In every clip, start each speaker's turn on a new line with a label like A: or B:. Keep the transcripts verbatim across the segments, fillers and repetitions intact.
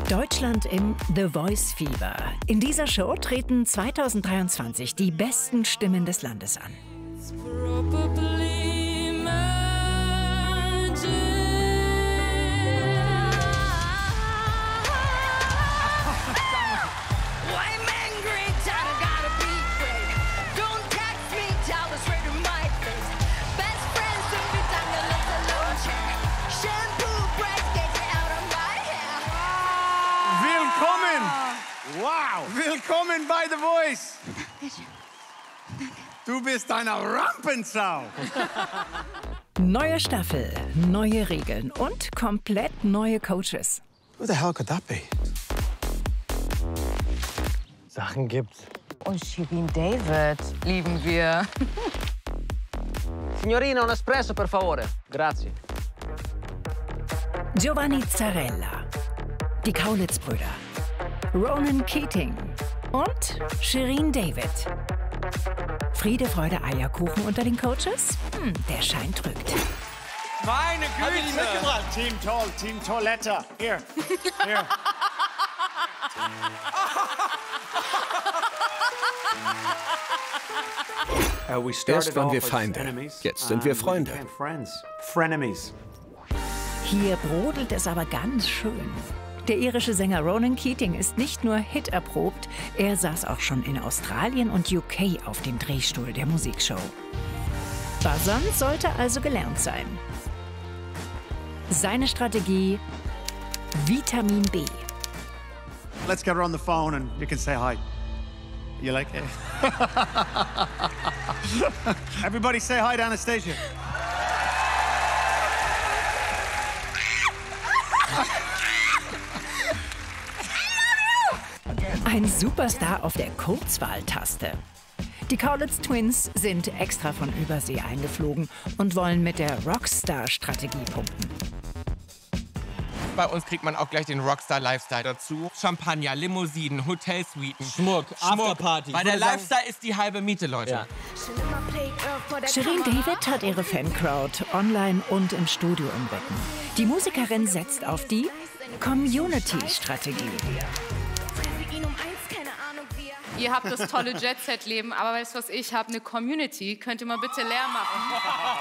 A: Deutschland im The Voice Fieber. In dieser Show treten zweitausenddreiundzwanzig die besten Stimmen des Landes an.
B: Wow! Willkommen bei The Voice! Du bist eine Rampensau!
A: Neue Staffel, neue Regeln und komplett neue Coaches.
C: Who the hell could that be?
D: Sachen gibt's.
E: Und Shirin David lieben wir.
D: Signorina, un espresso, per favore. Grazie.
A: Giovanni Zarella, die Kaulitz-Brüder, Ronan Keating und Shirin David. Friede, Freude, Eierkuchen unter den Coaches? Hm, der Schein trügt.
B: Meine Güte! Team Toll, Team Toilette. Hier, hier.
C: Erst waren wir Feinde, jetzt sind wir Freunde.
A: Hier brodelt es aber ganz schön. Der irische Sänger Ronan Keating ist nicht nur hit-erprobt, er saß auch schon in Australien und U K auf dem Drehstuhl der Musikshow. Buzzern sollte also gelernt sein. Seine Strategie: Vitamin B.
B: Let's get her on the phone and you can say hi. You like it? Everybody say hi to Anastasia.
A: Ein Superstar auf der Kurzwahltaste. Die Kaulitz Twins sind extra von Übersee eingeflogen und wollen mit der Rockstar-Strategie punkten.
F: Bei uns kriegt man auch gleich den Rockstar-Lifestyle dazu. Champagner, Limousinen, Hotelsuiten.
D: Schmuck, Afterparty.
F: Bei der Lifestyle ist die halbe Miete, Leute.
D: Ja.
A: Shirin David hat ihre Fancrowd online und im Studio im Rücken. Die Musikerin setzt auf die Community-Strategie.
E: Ihr habt das tolle Jet-Set-Leben, aber weißt du was, ich habe eine Community. Könnt ihr mal bitte leer machen?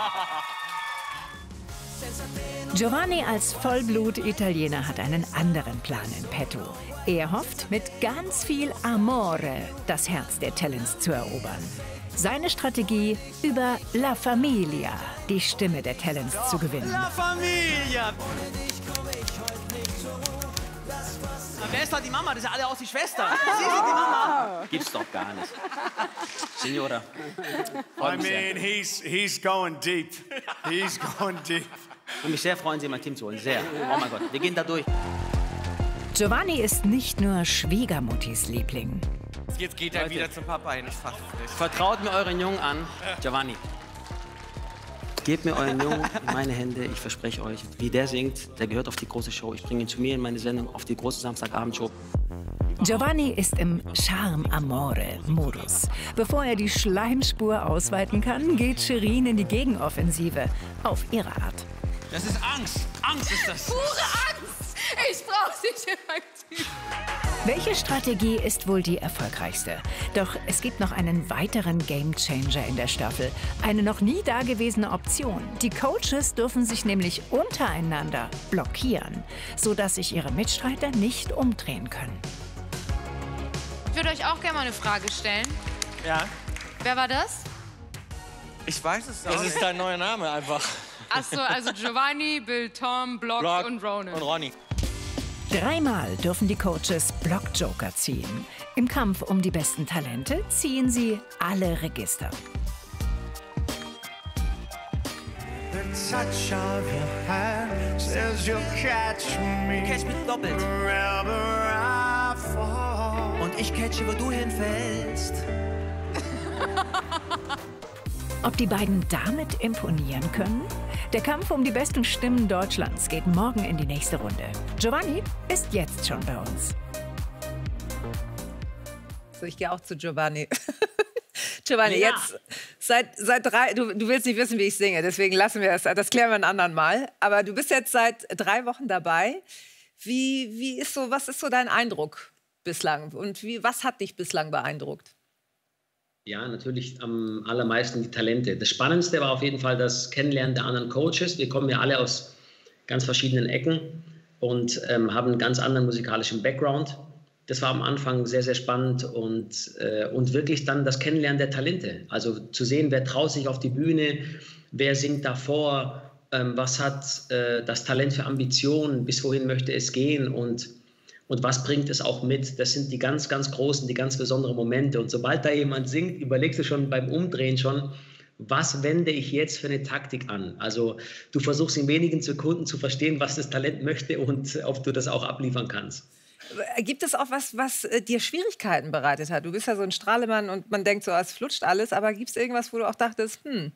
A: Giovanni als Vollblut-Italiener hat einen anderen Plan in petto. Er hofft, mit ganz viel Amore das Herz der Talents zu erobern. Seine Strategie: über La Familia die Stimme der Talents zu gewinnen.
D: La Familia! Wer ist da die Mama? Das sind alle aus die Schwester. Sie sind die Mama. Gibt's doch gar nicht. Signora.
B: I mean, he's, he's going deep. He's going deep.
D: Ich würde mich sehr freuen, Sie in mein Team zu holen. Sehr. Oh mein Gott, wir gehen da durch.
A: Giovanni ist nicht nur Schwiegermuttis Liebling.
F: Jetzt geht er wieder zum Papa hin. Ich fass es nicht.
D: Vertraut mir euren Jungen an. Giovanni. Gebt mir euren Jungen in meine Hände, ich verspreche euch. Wie der singt, der gehört auf die große Show. Ich bringe ihn zu mir in meine Sendung, auf die große Samstagabendshow.
A: Giovanni ist im Charme-Amore-Modus. Bevor er die Schleimspur ausweiten kann, geht Shirin in die Gegenoffensive. Auf ihre Art.
D: Das ist Angst. Angst ist das.
E: Pure Angst! Ich brauche sie in meinem Team.
A: Welche Strategie ist wohl die erfolgreichste? Doch es gibt noch einen weiteren Gamechanger in der Staffel. Eine noch nie dagewesene Option. Die Coaches dürfen sich nämlich untereinander blockieren, sodass sich ihre Mitstreiter nicht umdrehen können.
E: Ich würde euch auch gerne mal eine Frage stellen.
F: Ja?
E: Wer war das?
F: Ich weiß es auch
D: Das
F: nicht.
D: ist dein neuer Name einfach.
E: Achso, also Giovanni, Bill, Tom, Block,
D: Block
E: und Ronan.
D: Und Ronny.
A: Dreimal dürfen die Coaches Blockjoker ziehen. Im Kampf um die besten Talente ziehen sie alle Register.
B: Touch of your hand says you'll catch me.
D: Catch mich doppelt.
B: Wherever I fall.
D: Und ich catche, wo du hinfällst.
A: Ob die beiden damit imponieren können? Der Kampf um die besten Stimmen Deutschlands geht morgen in die nächste Runde. Giovanni ist jetzt schon bei uns.
G: So, ich gehe auch zu Giovanni. Giovanni,
D: Ja.
G: jetzt seit, seit drei, du, du willst nicht wissen, wie ich singe, deswegen lassen wir das, das klären wir ein anderen Mal. Aber du bist jetzt seit drei Wochen dabei. Wie, wie ist so, was ist so dein Eindruck bislang? Und wie, was hat dich bislang beeindruckt?
H: Ja, natürlich am allermeisten die Talente. Das Spannendste war auf jeden Fall das Kennenlernen der anderen Coaches. Wir kommen ja alle aus ganz verschiedenen Ecken und ähm, haben einen ganz anderen musikalischen Background. Das war am Anfang sehr, sehr spannend und, äh, und wirklich dann das Kennenlernen der Talente. Also zu sehen, wer traut sich auf die Bühne, wer singt davor, ähm, was hat äh, das Talent für Ambitionen, bis wohin möchte es gehen und Und was bringt es auch mit? Das sind die ganz, ganz großen, die ganz besonderen Momente. Und sobald da jemand singt, überlegst du schon beim Umdrehen schon, was wende ich jetzt für eine Taktik an? Also du versuchst in wenigen Sekunden zu verstehen, was das Talent möchte und ob du das auch abliefern kannst.
G: Gibt es auch was, was dir Schwierigkeiten bereitet hat? Du bist ja so ein Strahlemann und man denkt so, es flutscht alles. Aber gibt es irgendwas, wo du auch dachtest, hm?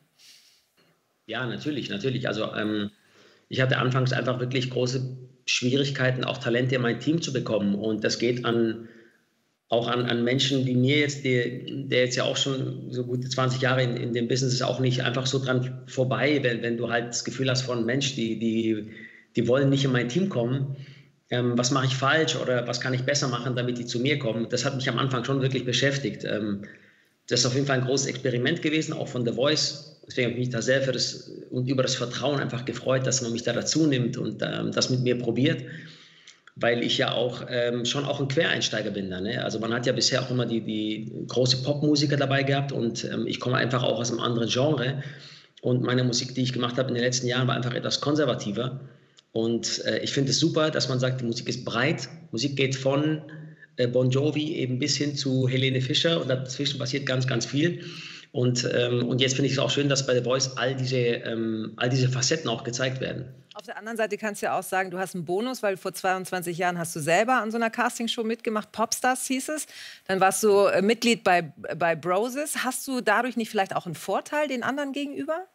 H: Ja, natürlich, natürlich. Also ähm, ich hatte anfangs einfach wirklich große Schwierigkeiten, auch Talente in mein Team zu bekommen. Und das geht an, auch an, an Menschen wie mir jetzt, die, der jetzt ja auch schon so gute zwanzig Jahre in, in dem Business ist, auch nicht einfach so dran vorbei, wenn, wenn du halt das Gefühl hast von Mensch, die, die, die wollen nicht in mein Team kommen. Ähm, was mache ich falsch oder was kann ich besser machen, damit die zu mir kommen? Das hat mich am Anfang schon wirklich beschäftigt. Ähm, das ist auf jeden Fall ein großes Experiment gewesen, auch von The Voice. Deswegen habe ich mich da sehr für das und über das Vertrauen einfach gefreut, dass man mich da dazu nimmt und ähm, das mit mir probiert, weil ich ja auch ähm, schon auch ein Quereinsteiger bin. Da, ne? Also man hat ja bisher auch immer die, die große Popmusiker dabei gehabt und ähm, ich komme einfach auch aus einem anderen Genre und meine Musik, die ich gemacht habe in den letzten Jahren, war einfach etwas konservativer und äh, ich finde es super, dass man sagt, die Musik ist breit. Musik geht von äh, Bon Jovi eben bis hin zu Helene Fischer und dazwischen passiert ganz, ganz viel. Und, ähm, und jetzt finde ich es auch schön, dass bei The Voice all diese, ähm, all diese Facetten auch gezeigt werden.
G: Auf der anderen Seite kannst du ja auch sagen, du hast einen Bonus, weil vor zweiundzwanzig Jahren hast du selber an so einer Castingshow mitgemacht, Popstars hieß es. Dann warst du äh, Mitglied bei, bei Broses. Hast du dadurch nicht vielleicht auch einen Vorteil den anderen gegenüber?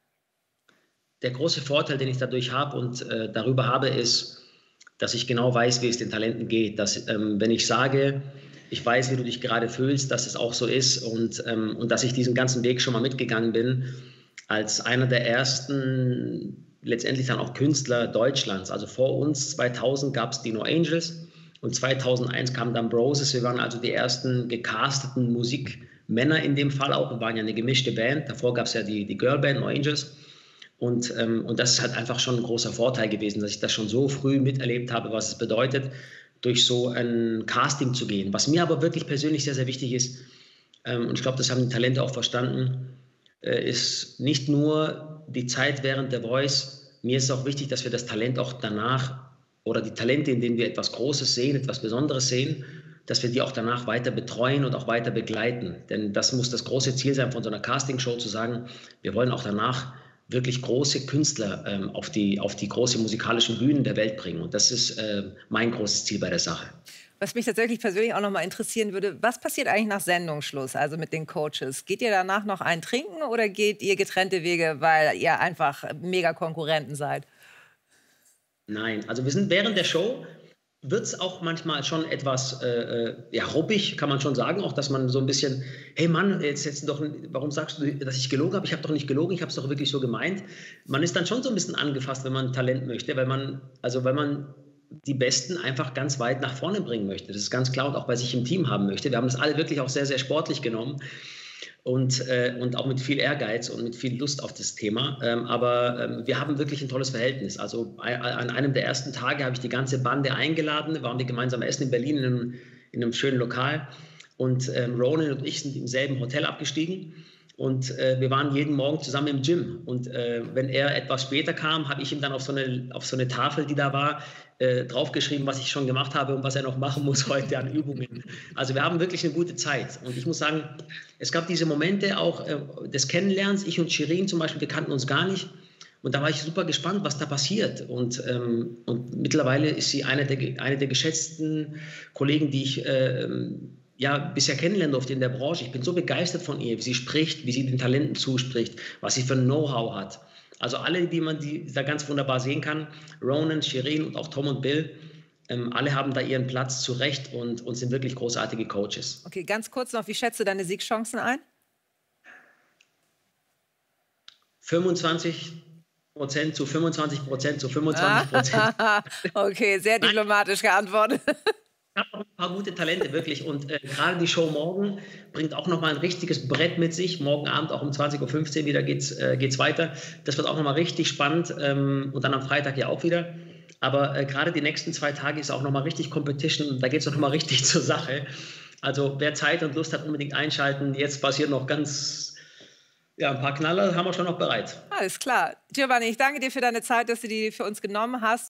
H: Der große Vorteil, den ich dadurch habe und äh, darüber habe, ist, dass ich genau weiß, wie es den Talenten geht. Dass, ähm, wenn ich sage, ich weiß, wie du dich gerade fühlst, dass es auch so ist und, ähm, und dass ich diesen ganzen Weg schon mal mitgegangen bin, als einer der ersten, letztendlich dann auch Künstler Deutschlands. Also vor uns zweitausend gab es die No Angels und zweitausendeins kam dann Broses. Wir waren also die ersten gecasteten Musikmänner in dem Fall auch. Wir waren ja eine gemischte Band. Davor gab es ja die, die Girlband No Angels. Und, ähm, und das ist halt einfach schon ein großer Vorteil gewesen, dass ich das schon so früh miterlebt habe, was es bedeutet, durch so ein Casting zu gehen. Was mir aber wirklich persönlich sehr, sehr wichtig ist, ähm, und ich glaube, das haben die Talente auch verstanden, äh, ist nicht nur die Zeit während der Voice, mir ist auch wichtig, dass wir das Talent auch danach oder die Talente, in denen wir etwas Großes sehen, etwas Besonderes sehen, dass wir die auch danach weiter betreuen und auch weiter begleiten. Denn das muss das große Ziel sein von so einer Castingshow, zu sagen, wir wollen auch danach wirklich große Künstler ähm, auf, die, auf die großen musikalischen Bühnen der Welt bringen. Und das ist äh, mein großes Ziel bei der Sache.
G: Was mich tatsächlich persönlich auch noch mal interessieren würde, was passiert eigentlich nach Sendungsschluss, also mit den Coaches? Geht ihr danach noch ein Trinken oder geht ihr getrennte Wege, weil ihr einfach mega Konkurrenten seid?
H: Nein, also wir sind während der Show, wird es auch manchmal schon etwas äh, ja, ruppig, kann man schon sagen, auch dass man so ein bisschen, hey Mann, jetzt, jetzt doch, warum sagst du, dass ich gelogen habe? Ich habe doch nicht gelogen, ich habe es doch wirklich so gemeint. Man ist dann schon so ein bisschen angefasst, wenn man Talent möchte, weil man, also wenn man die Besten einfach ganz weit nach vorne bringen möchte. Das ist ganz klar und auch bei sich im Team haben möchte. Wir haben das alle wirklich auch sehr, sehr sportlich genommen. Und, äh, und auch mit viel Ehrgeiz und mit viel Lust auf das Thema. Ähm, aber ähm, wir haben wirklich ein tolles Verhältnis. Also an einem der ersten Tage habe ich die ganze Bande eingeladen, waren wir gemeinsam essen in Berlin in einem, in einem schönen Lokal. Und ähm, Ronan und ich sind im selben Hotel abgestiegen. Und äh, wir waren jeden Morgen zusammen im Gym. Und äh, wenn er etwas später kam, habe ich ihm dann auf so eine, auf so eine Tafel, die da war, äh, draufgeschrieben, was ich schon gemacht habe und was er noch machen muss heute an Übungen. Also wir haben wirklich eine gute Zeit. Und ich muss sagen, es gab diese Momente auch äh, des Kennenlernens. Ich und Shirin zum Beispiel, wir kannten uns gar nicht. Und da war ich super gespannt, was da passiert. Und, ähm, und mittlerweile ist sie eine der, eine der geschätzten Kollegen, die ich äh, ja, bisher kennenlernen durfte in der Branche. Ich bin so begeistert von ihr, wie sie spricht, wie sie den Talenten zuspricht, was sie für ein Know-how hat. Also alle, die man die da ganz wunderbar sehen kann, Ronan, Shirin und auch Tom und Bill, ähm, alle haben da ihren Platz zurecht und, und sind wirklich großartige Coaches.
G: Okay, ganz kurz noch, wie schätzt du deine Siegchancen ein?
H: fünfundzwanzig Prozent zu fünfundzwanzig Prozent zu fünfundzwanzig Prozent.
G: Okay, sehr diplomatisch geantwortet.
H: Ich habe noch ein paar gute Talente, wirklich. Und äh, gerade die Show morgen bringt auch noch mal ein richtiges Brett mit sich. Morgen Abend auch um zwanzig Uhr fünfzehn wieder geht's, äh, geht's weiter. Das wird auch noch mal richtig spannend. Ähm, und dann am Freitag ja auch wieder. Aber äh, gerade die nächsten zwei Tage ist auch noch mal richtig Competition. Da geht es noch mal richtig zur Sache. Also wer Zeit und Lust hat, unbedingt einschalten. Jetzt passiert noch ganz... Ja, ein paar Knaller haben wir schon noch bereit.
G: Alles klar. Giovanni, ich danke dir für deine Zeit, dass du die für uns genommen hast.